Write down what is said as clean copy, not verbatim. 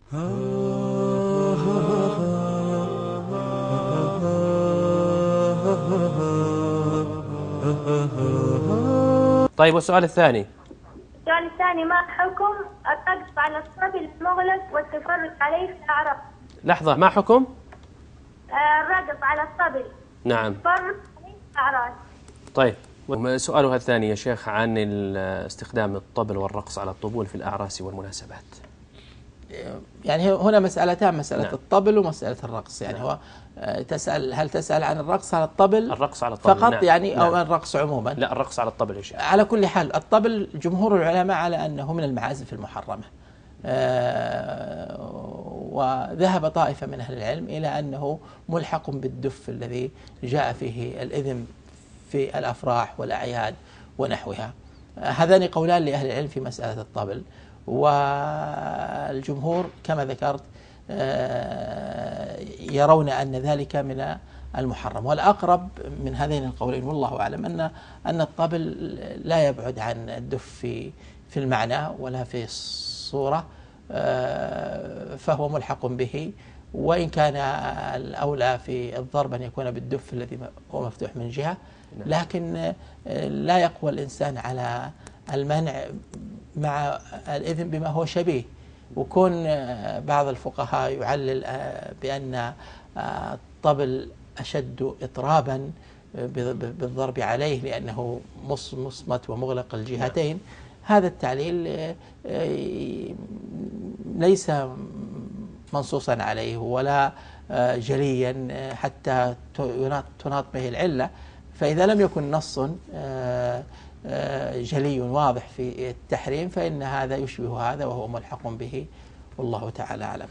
طيب، والسؤال الثاني؟ السؤال الثاني: ما حكم الرقص على الطبل المغلق والتفرج عليه في الأعراس؟ لحظة، ما حكم؟ الرقص على الطبل. نعم. التفرج عليه في الأعراس. طيب، سؤالها الثاني يا شيخ عن استخدام الطبل والرقص على الطبول في الأعراس والمناسبات. يعني هنا مسألتان، مسألة نعم. الطبل ومسألة الرقص. يعني نعم. هو هل تسأل عن الرقص على الطبل؟ الرقص على الطبل فقط، نعم. يعني نعم. أو الرقص عموما؟ لا، الرقص على الطبل يا شيخ. على كل حال الطبل جمهور العلماء على أنه من المعازف المحرمة، وذهب طائفة من أهل العلم إلى أنه ملحق بالدف الذي جاء فيه الإذن في الأفراح والأعياد ونحوها. هذان قولان لأهل العلم في مسألة الطبل، والجمهور كما ذكرت يرون أن ذلك من المحرم. والأقرب من هذين القولين والله أعلم أن الطبل لا يبعد عن الدف في المعنى ولا في الصورة، فهو ملحق به، وإن كان الأولى في الضرب أن يكون بالدف الذي هو مفتوح من جهة، لكن لا يقوى الإنسان على المنع مع الإذن بما هو شبيه. وكون بعض الفقهاء يعلل بأن الطبل أشد إطرابا بالضرب عليه لأنه مصمت ومغلق الجهتين، هذا التعليل ليس منصوصا عليه ولا جليا حتى تناط به العلة. فإذا لم يكن نص جلي واضح في التحريم فإن هذا يشبه هذا وهو ملحق به، والله تعالى أعلم.